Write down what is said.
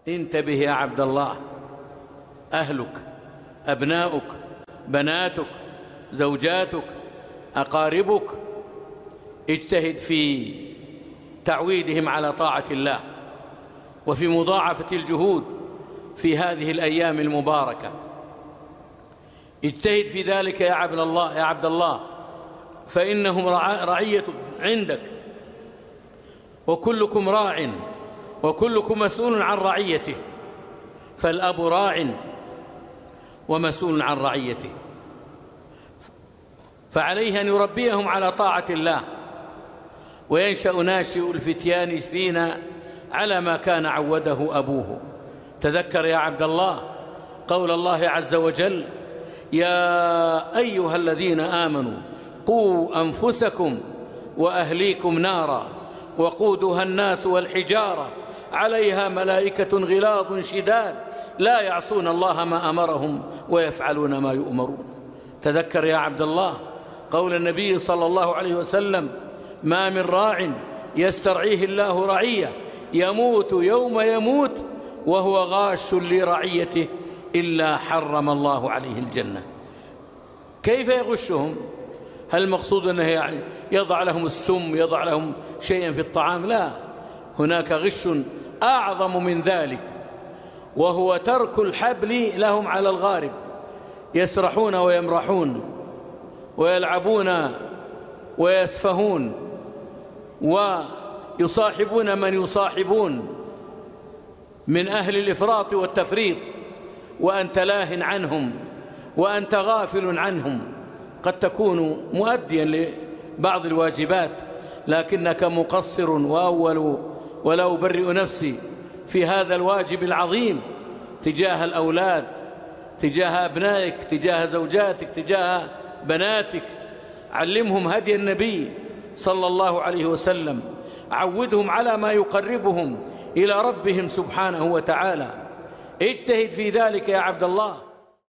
انتبه يا عبد الله، أهلك، أبناؤك، بناتك، زوجاتك، أقاربك، اجتهد في تعويدهم على طاعة الله وفي مضاعفة الجهود في هذه الأيام المباركة. اجتهد في ذلك يا عبد الله، فإنهم رعية عندك، وكلكم راع وكلكم مسؤول عن رعيته، فالأب راع ومسؤول عن رعيته، فعليه أن يربيهم على طاعة الله، وينشأ ناشئ الفتيان فينا على ما كان عوده أبوه. تذكر يا عبد الله قول الله عز وجل: يا أيها الذين آمنوا قوا أنفسكم وأهليكم نارا وقودها الناس والحجارة عليها ملائكة غلاظ شداد لا يعصون الله ما أمرهم ويفعلون ما يؤمرون. تذكر يا عبد الله قول النبي صلى الله عليه وسلم: ما من راع يسترعيه الله رعية يموت يوم يموت وهو غاش لرعيته إلا حرم الله عليه الجنة. كيف يغشهم؟ هل المقصود أنه يضع لهم السم، يضع لهم شيئا في الطعام؟ لا، هناك غش أعظم من ذلك، وهو ترك الحبل لهم على الغارب، يسرحون ويمرحون ويلعبون ويسفهون ويصاحبون من يصاحبون من أهل الإفراط والتفريط، وأنت لاهٍ عنهم وأنت غافل عنهم. قد تكون مؤديا لبعض الواجبات لكنك مقصر وأول، ولا أبرئ نفسي، في هذا الواجب العظيم تجاه الأولاد، تجاه أبنائك، تجاه زوجاتك، تجاه بناتك. علمهم هدي النبي صلى الله عليه وسلم، عودهم على ما يقربهم إلى ربهم سبحانه وتعالى. اجتهد في ذلك يا عبد الله.